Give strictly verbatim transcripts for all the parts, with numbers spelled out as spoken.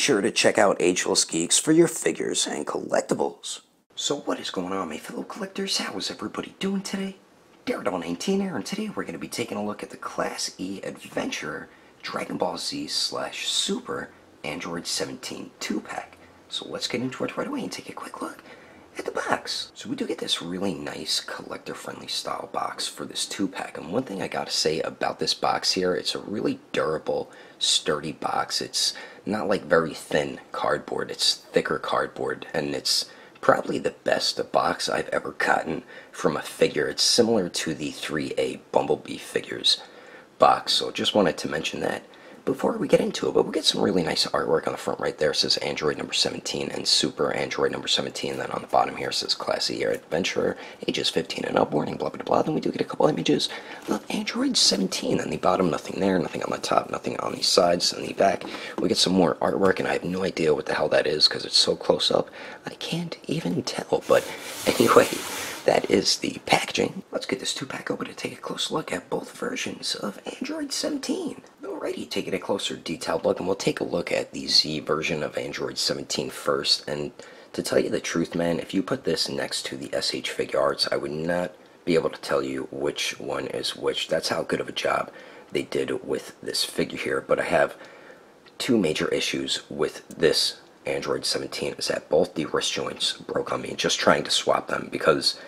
sure to check out Ageless Geeks for your figures and collectibles. So what is going on, my fellow collectors? How is everybody doing today? Daredevil nineteen here, and today we're going to be taking a look at the Class E Adventurer Dragon Ball Z slash Super Android seventeen two pack. So let's get into it right away and take a quick look at the box. So we do get this really nice collector-friendly style box for this two pack, and one thing I gotta say about this box here, it's a really durable, sturdy box. It's not like very thin cardboard, it's thicker cardboard, and it's probably the best box I've ever gotten from a figure. It's similar to the three A Bumblebee figures box, so just wanted to mention that before we get into it. But we get some really nice artwork on the front right there. It says Android number seventeen and Super Android number seventeen. And then on the bottom here it says Class E Adventurer, ages fifteen and up, warning, blah, blah, blah. Then we do get a couple images of Android seventeen. On the bottom, nothing there, nothing on the top, nothing on the sides. On the back, we get some more artwork, and I have no idea what the hell that is because it's so close up, I can't even tell. But anyway, that is the packaging. Let's get this two pack open to take a close look at both versions of Android seventeen. Alrighty, taking a closer detailed look, and we'll take a look at the Z version of Android seventeen first. And to tell you the truth, man, if you put this next to the S H Figuarts, I would not be able to tell you which one is which. That's how good of a job they did with this figure here. But I have two major issues with this Android seventeen, is that both the wrist joints broke on me just trying to swap them, because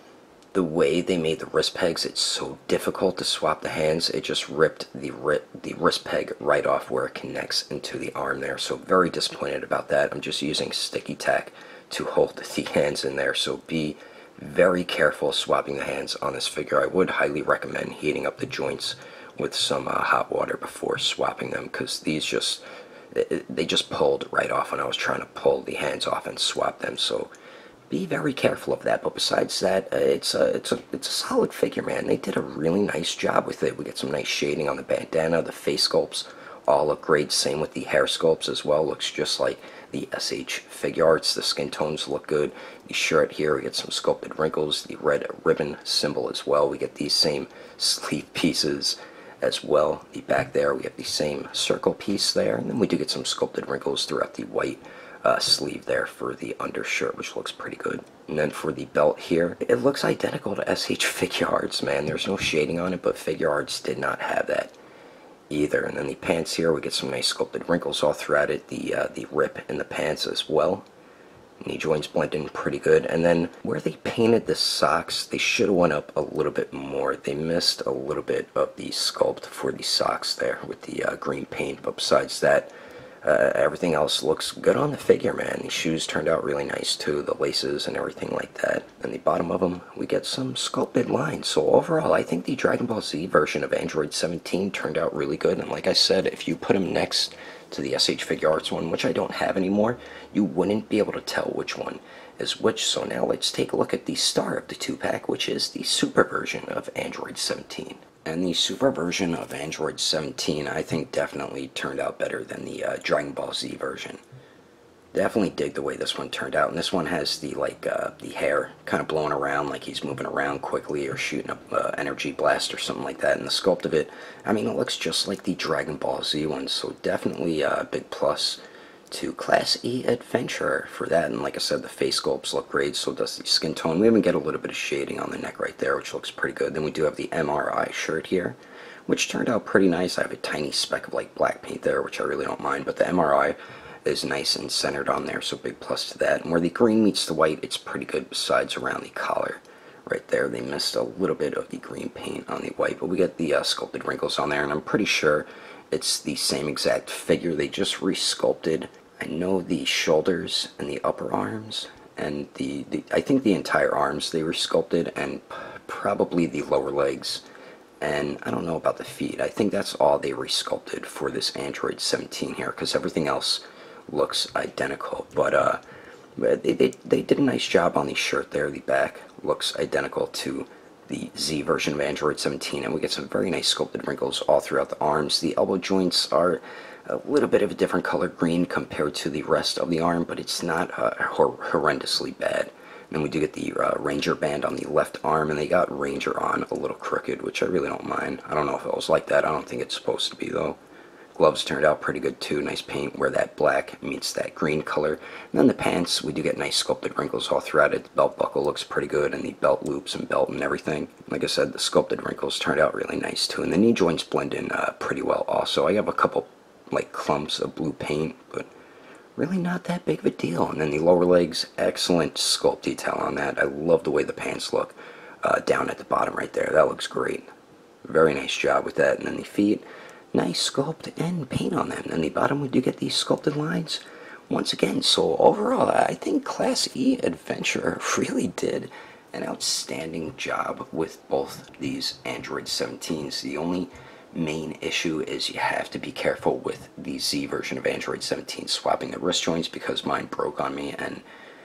the way they made the wrist pegs, it's so difficult to swap the hands. It just ripped the rip, the wrist peg right off where it connects into the arm there. So very disappointed about that. I'm just using sticky tack to hold the hands in there. So be very careful swapping the hands on this figure. I would highly recommend heating up the joints with some uh, hot water before swapping them, because these just, they just pulled right off when I was trying to pull the hands off and swap them. So be very careful of that. But besides that, uh, it's a it's a it's a solid figure, man. They did a really nice job with it. We get some nice shading on the bandana, the face sculpts all look great. Same with the hair sculpts as well. Looks just like the S H Figuarts. The skin tones look good. The shirt here, we get some sculpted wrinkles. The red ribbon symbol as well. We get these same sleeve pieces as well. The back there, we have the same circle piece there, and then we do get some sculpted wrinkles throughout the white Uh, sleeve there for the undershirt, which looks pretty good. And then for the belt here, it looks identical to S H Figuarts, man. There's no shading on it, but Figuarts did not have that either. And then the pants here, we get some nice sculpted wrinkles all throughout it. The uh, the rip in the pants as well. Knee joints blend in pretty good. And then where they painted the socks, they should have went up a little bit more. They missed a little bit of the sculpt for the socks there with the uh, green paint. But besides that, Uh, everything else looks good on the figure, man. The shoes turned out really nice too, the laces and everything like that. And the bottom of them, we get some sculpted lines. So overall, I think the Dragon Ball Z version of Android seventeen turned out really good. And like I said, if you put them next to the S H Figuarts one, which I don't have anymore, you wouldn't be able to tell which one is which. So now let's take a look at the star of the two pack, which is the Super version of Android seventeen. And the Super version of Android seventeen, I think, definitely turned out better than the uh, Dragon Ball Z version. Definitely dig the way this one turned out. And this one has the, like, uh, the hair kind of blowing around like he's moving around quickly or shooting a uh, energy blast or something like that. And the sculpt of it, I mean, it looks just like the Dragon Ball Z one. So definitely a big plus to Class E Adventurer for that. And like I said, the face sculpts look great, so does the skin tone. We even get a little bit of shading on the neck right there, which looks pretty good. Then we do have the M R I shirt here, which turned out pretty nice. I have a tiny speck of like black paint there, which I really don't mind, but the M R I is nice and centered on there, so big plus to that. And where the green meets the white, it's pretty good besides around the collar right there. They missed a little bit of the green paint on the white, but we get the uh, sculpted wrinkles on there, and I'm pretty sure it's the same exact figure. They just resculpted, I know, the shoulders and the upper arms, and the, the I think the entire arms they resculpted, and p probably the lower legs, and I don't know about the feet. I think that's all they resculpted for this Android seventeen here, because everything else looks identical. But uh, they, they, they did a nice job on the shirt there. The back looks identical to the Z version of Android seventeen, and we get some very nice sculpted wrinkles all throughout the arms. The elbow joints are a little bit of a different color green compared to the rest of the arm, but it's not uh, hor horrendously bad. And then we do get the uh, Ranger band on the left arm, and they got Ranger on a little crooked, which I really don't mind. I don't know if it was like that. I don't think it's supposed to be, though. Gloves turned out pretty good too, nice paint where that black meets that green color. And then the pants, we do get nice sculpted wrinkles all throughout it. The belt buckle looks pretty good, and the belt loops and belt and everything. Like I said, the sculpted wrinkles turned out really nice too, and the knee joints blend in uh, pretty well also. I have a couple like clumps of blue paint, but really not that big of a deal. And then the lower legs, excellent sculpt detail on that. I love the way the pants look uh, down at the bottom right there. That looks great. Very nice job with that. And then the feet, nice sculpt and paint on them. And then the bottom, we do get these sculpted lines once again. So overall, I think Class E Adventure really did an outstanding job with both these Android seventeens. The only main issue is you have to be careful with the Z version of Android seventeen swapping the wrist joints, because mine broke on me, and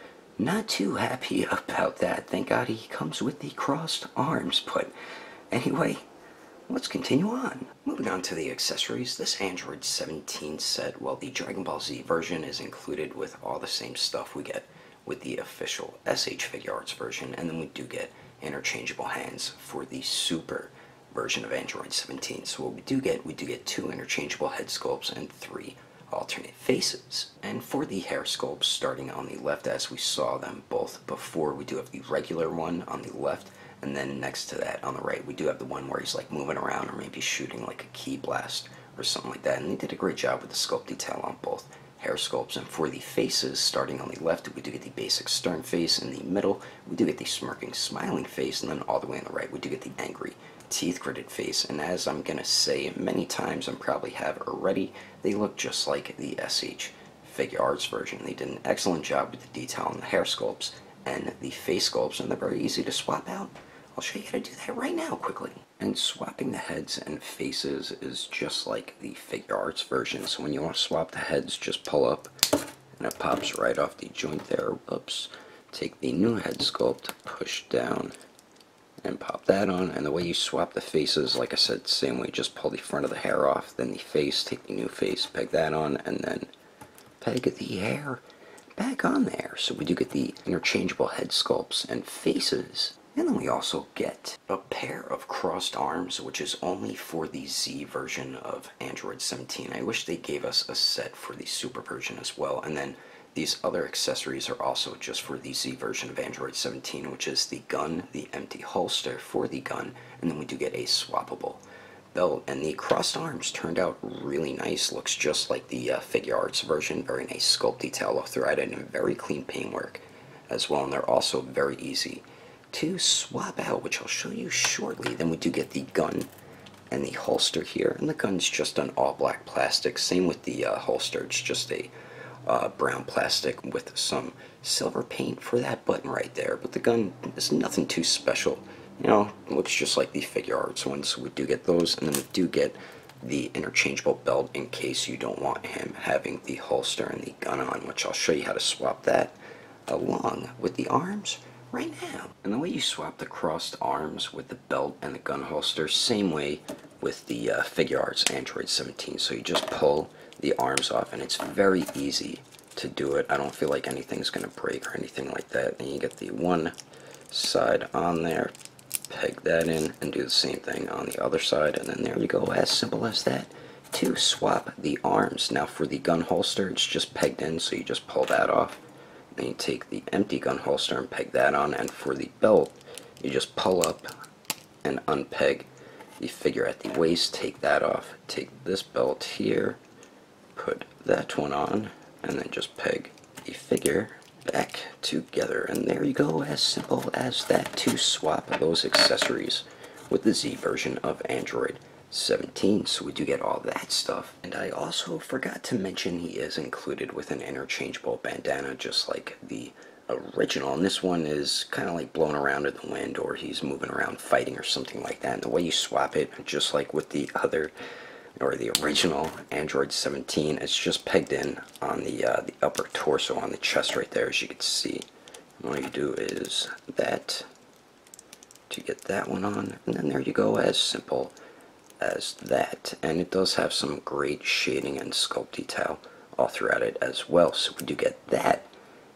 not too happy about that. Thank God he comes with the crossed arms. But anyway, let's continue on. Moving on to the accessories, this Android seventeen set, well, the Dragon Ball Z version is included with all the same stuff we get with the official S H Figuarts version, and then we do get interchangeable hands for the Super version of Android seventeen. So what we do get, we do get two interchangeable head sculpts and three alternate faces. And for the hair sculpts, starting on the left as we saw them both before, we do have the regular one on the left, and then next to that on the right, we do have the one where he's like moving around or maybe shooting like a ki blast or something like that. And they did a great job with the sculpt detail on both hair sculpts. And for the faces, starting on the left, we do get the basic stern face. In the middle, we do get the smirking, smiling face. And then all the way on the right, we do get the angry, teeth gritted face. And as I'm gonna say many times and probably have already, they look just like the S H Figuarts version. They did an excellent job with the detail on the hair sculpts and the face sculpts, and they're very easy to swap out. I'll show you how to do that right now quickly. And swapping the heads and faces is just like the Figuarts version. So when you want to swap the heads, just pull up and it pops right off the joint there. Oops. Take the new head sculpt, push down, and pop that on. And the way you swap the faces, like I said, same way, just pull the front of the hair off, then the face, take the new face, peg that on, and then peg the hair back on there. So we do get the interchangeable head sculpts and faces. And then we also get a pair of crossed arms, which is only for the Z version of Android seventeen. I wish they gave us a set for the Super version as well. And then these other accessories are also just for the Z version of Android seventeen, which is the gun, the empty holster for the gun, and then we do get a swappable belt. And the crossed arms turned out really nice. Looks just like the uh, Figuarts version. Very nice sculpt detail all throughout it, and very clean paintwork as well. And they're also very easy to swap out, which I'll show you shortly. Then we do get the gun and the holster here, and the gun's just an all black plastic. Same with the uh, holster, it's just a uh, brown plastic with some silver paint for that button right there. But the gun is nothing too special, you know, it looks just like the Figuarts ones. So we do get those, and then we do get the interchangeable belt in case you don't want him having the holster and the gun on, which I'll show you how to swap that along with the arms right now. And the way you swap the crossed arms with the belt and the gun holster, same way with the uh, Figuarts Android seventeen. So you just pull the arms off, and it's very easy to do it. I don't feel like anything's gonna break or anything like that. Then you get the one side on there, peg that in, and do the same thing on the other side, and then there you go. As simple as that to swap the arms. Now for the gun holster, it's just pegged in, so you just pull that off. Then you take the empty gun holster and peg that on, and for the belt, you just pull up and unpeg the figure at the waist, take that off, take this belt here, put that one on, and then just peg the figure back together. And there you go, as simple as that to swap those accessories with the Z version of Android seventeen. So we do get all that stuff. And I also forgot to mention he is included with an interchangeable bandana, just like the original. And this one is kind of like blown around in the wind, or he's moving around fighting or something like that. And the way you swap it, just like with the other, or the original Android seventeen, it's just pegged in on the, uh, the upper torso, on the chest right there, as you can see. And all you do is that to get that one on, and then there you go, as simple as that. And it does have some great shading and sculpt detail all throughout it as well. So we do get that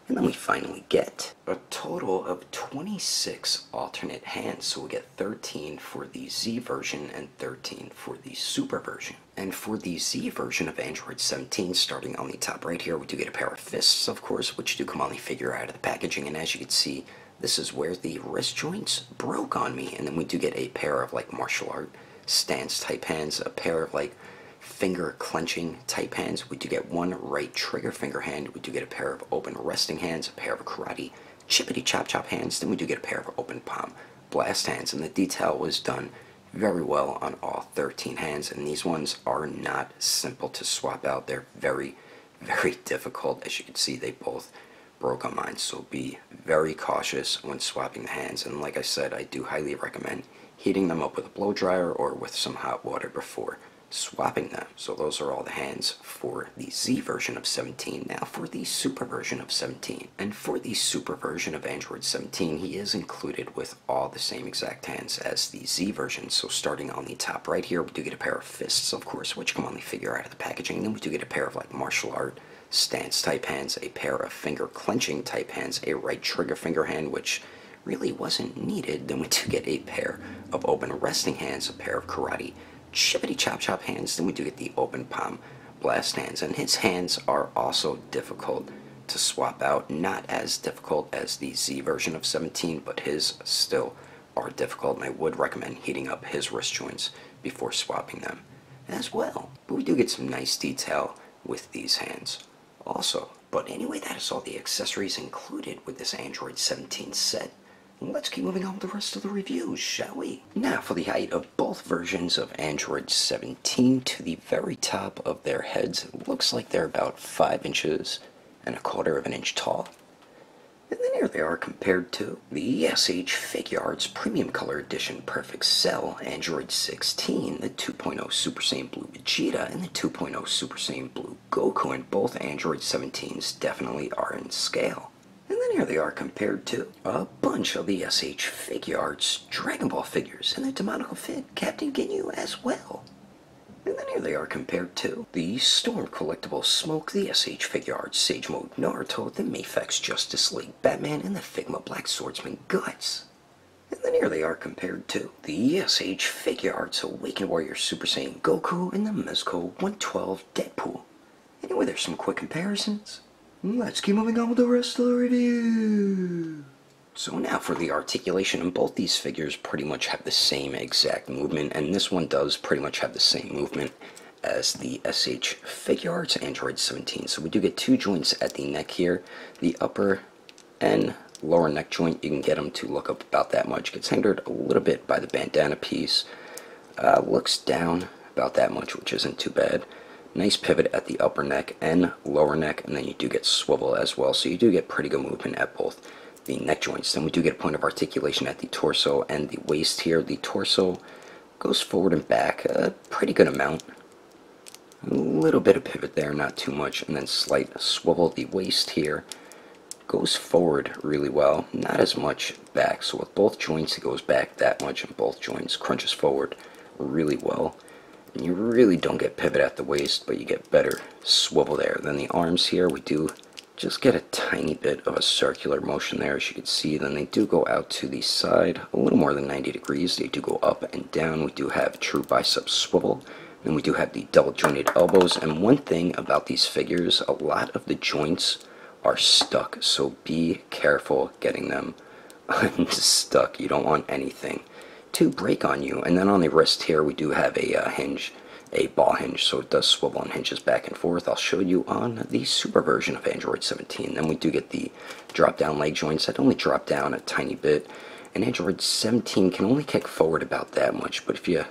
And then we finally get a total of twenty-six alternate hands. So we get thirteen for the Z version and thirteen for the Super version. And for the Z version of Android seventeen, starting on the top right here, we do get a pair of fists, of course, which do come on the figure out of the packaging. And as you can see, this is where the wrist joints broke on me. And then we do get a pair of like martial art stance type hands, a pair of like finger clenching type hands. We do get one right trigger finger hand. We do get a pair of open resting hands, a pair of karate chippity chop chop hands. Then we do get a pair of open palm blast hands, and the detail was done very well on all thirteen hands. And these ones are not simple to swap out. They're very, very difficult. As you can see, they both broke on mine, so be very cautious when swapping the hands. And like I said, I do highly recommend heating them up with a blow dryer or with some hot water before swapping them. So those are all the hands for the Z version of seventeen. Now for the Super version of seventeen. And for the Super version of Android seventeen, he is included with all the same exact hands as the Z version. So starting on the top right here, we do get a pair of fists, of course, which come on the figure out of the packaging. And then we do get a pair of like martial art stance type hands, a pair of finger clenching type hands, a right trigger finger hand, which really wasn't needed. Then we do get a pair of open resting hands, a pair of karate chippity chop chop hands. Then we do get the open palm blast hands, and his hands are also difficult to swap out. Not as difficult as the Z version of seventeen, but his still are difficult, and I would recommend heating up his wrist joints before swapping them as well. But we do get some nice detail with these hands also. But anyway, that is all the accessories included with this Android seventeen set. Let's keep moving on with the rest of the reviews, shall we? Now for the height of both versions of Android seventeen. To the very top of their heads, it looks like they're about five inches and a quarter of an inch tall. And then here they are compared to the S H Figuarts Premium Color Edition Perfect Cell Android sixteen, the two point oh Super Saiyan Blue Vegeta, and the two point oh Super Saiyan Blue Goku, and both Android seventeens definitely are in scale. And then here they are compared to a bunch of the S H Figuarts Dragon Ball figures, and the Demonical Fit Captain Ginyu as well. And then here they are compared to the Storm Collectible Smoke, the S H Figuarts Sage Mode Naruto, the Mafex Justice League Batman, and the Figma Black Swordsman Guts. And then here they are compared to the S H Figuarts Awakened Warrior Super Saiyan Goku, and the Mezco one twelve Deadpool. Anyway, there's some quick comparisons. Let's keep moving on with the rest of the review. So now for the articulation, and both these figures pretty much have the same exact movement, and this one does pretty much have the same movement as the S H Figuarts Android seventeen. So we do get two joints at the neck here. The upper and lower neck joint, you can get them to look up about that much. Gets hindered a little bit by the bandana piece. Uh, looks down about that much, which isn't too bad. Nice pivot at the upper neck and lower neck, and then you do get swivel as well, so you do get pretty good movement at both the neck joints. Then we do get a point of articulation at the torso and the waist here. The torso goes forward and back a pretty good amount. A little bit of pivot there, not too much, and then slight swivel. The waist here goes forward really well, not as much back. So with both joints, it goes back that much, and both joints crunches forward really well. And you really don't get pivot at the waist, but you get better swivel there. Then the arms here, we do just get a tiny bit of a circular motion there, as you can see. Then they do go out to the side a little more than ninety degrees. They do go up and down. We do have true bicep swivel. Then we do have the double jointed elbows. And one thing about these figures, a lot of the joints are stuck, so be careful getting them unstuck. You don't want anything to break on you. And then on the wrist here, we do have a uh, hinge, a ball hinge, so it does swivel and hinges back and forth. I'll show you on the Super version of Android seventeen. Then we do get the drop down leg joints that only drop down a tiny bit, and Android seventeen can only kick forward about that much, but if you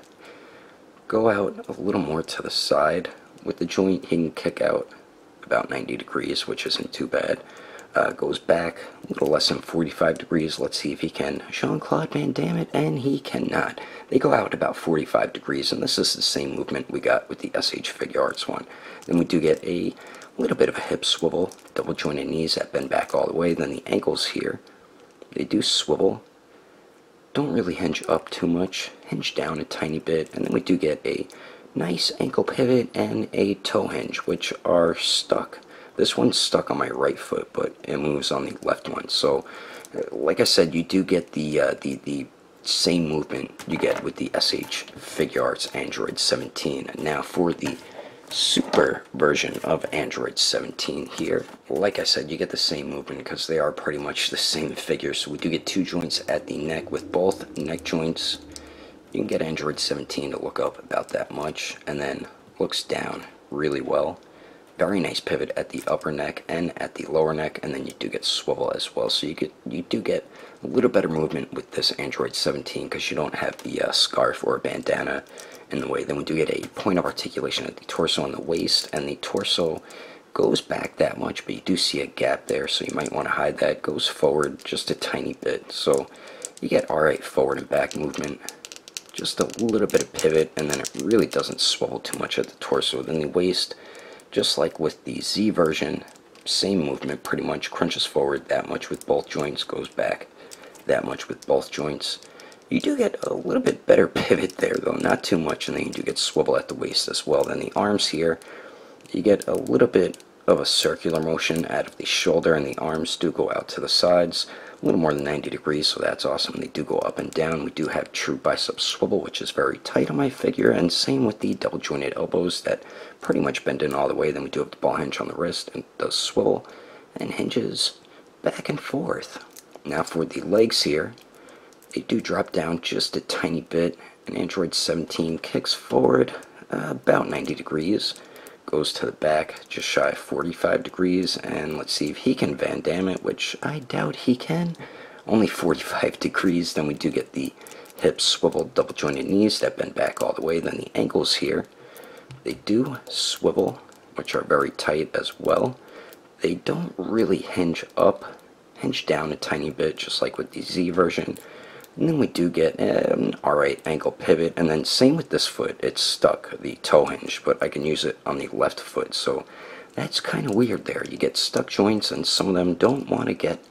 go out a little more to the side with the joint, he can kick out about ninety degrees, which isn't too bad. Uh, goes back a little less than forty-five degrees. Let's see if he can. Jean-Claude Van Damme it, and he cannot. They go out about forty-five degrees, and this is the same movement we got with the S H Figuarts one. Then we do get a little bit of a hip swivel, double jointed knees that bend back all the way. Then the ankles here, they do swivel. Don't really hinge up too much, hinge down a tiny bit, and then we do get a nice ankle pivot and a toe hinge, which are stuck This one's stuck on my right foot, but it moves on the left one. So, like I said, you do get the uh, the the same movement you get with the S H Figuarts Android seventeen. Now, for the Super version of Android seventeen here, like I said, you get the same movement because they are pretty much the same figure. So we do get two joints at the neck with both neck joints. You can get Android seventeen to look up about that much, and then looks down really well. Very nice pivot at the upper neck and at the lower neck, and then you do get swivel as well. So you get you do get a little better movement with this Android seventeen because you don't have the uh, scarf or bandana in the way. Then we do get a point of articulation at the torso and the waist, and the torso goes back that much, but you do see a gap there, so you might want to hide that. Goes forward just a tiny bit, so you get alright forward and back movement. Just a little bit of pivot, and then it really doesn't swivel too much at the torso. Then the waist, just like with the Z version, same movement pretty much. Crunches forward that much with both joints, goes back that much with both joints. You do get a little bit better pivot there though, not too much, and then you do get swivel at the waist as well. Then the arms here, you get a little bit of a circular motion out of the shoulder, and the arms do go out to the sides a little more than ninety degrees, so that's awesome. They do go up and down. We do have true bicep swivel, which is very tight on my figure, and same with the double jointed elbows that pretty much bend in all the way. Then we do have the ball hinge on the wrist, and it does swivel and hinges back and forth. Now for the legs here, they do drop down just a tiny bit, and Android seventeen kicks forward uh, about ninety degrees, goes to the back just shy of forty-five degrees, and let's see if he can Van Damme it, which I doubt he can. Only forty-five degrees. Then we do get the hips swivel, double jointed knees that bend back all the way. Then the ankles here, they do swivel, which are very tight as well. They don't really hinge up, hinge down a tiny bit, just like with the Z version. And then we do get an alright ankle pivot, and then same with this foot. It's stuck, the toe hinge, but I can use it on the left foot, so that's kind of weird there. You get stuck joints, and some of them don't want to get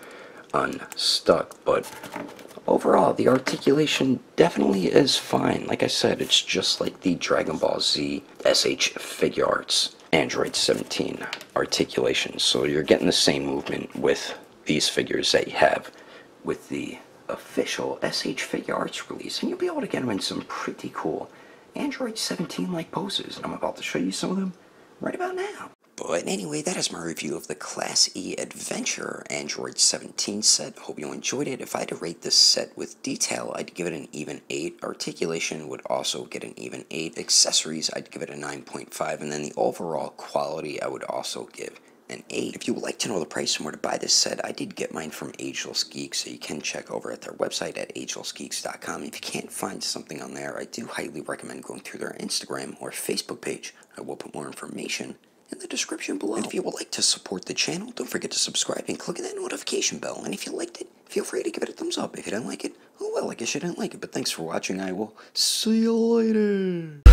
unstuck, but overall, the articulation definitely is fine. Like I said, it's just like the Dragon Ball Z S H Figuarts Android seventeen articulation, so you're getting the same movement with these figures that you have with the official S H Figuarts release, and you'll be able to get them in some pretty cool Android seventeen like poses, and I'm about to show you some of them right about now. But anyway, that is my review of the Class E Adventure Android seventeen set. Hope you enjoyed it. If I had to rate this set with detail, I'd give it an even eight. Articulation would also get an even eight. Accessories, I'd give it a nine point five, and then the overall quality, I would also give an eight. If you would like to know the price and where to buy this set, I did get mine from Ageless Geeks, so you can check over at their website at ageless geeks dot com. If you can't find something on there, I do highly recommend going through their Instagram or Facebook page. I will put more information in the description below. And if you would like to support the channel, don't forget to subscribe and click that notification bell. And if you liked it, feel free to give it a thumbs up. If you didn't like it, oh well, I guess you didn't like it. But thanks for watching. I will see you later.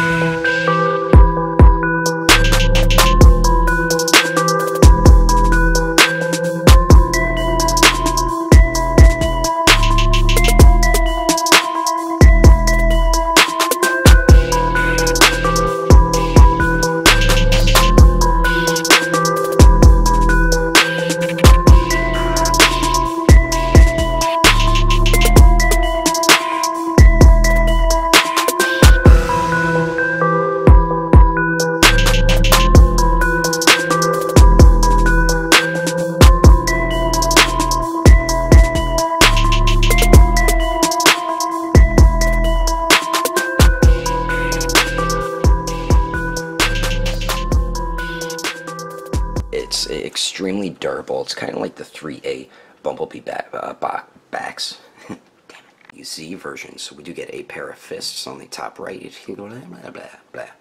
It's extremely durable. It's kind of like the three A Bumblebee back, uh, backs. Damn it. Z version, so we do get a pair of fists on the top right. Blah, blah, blah.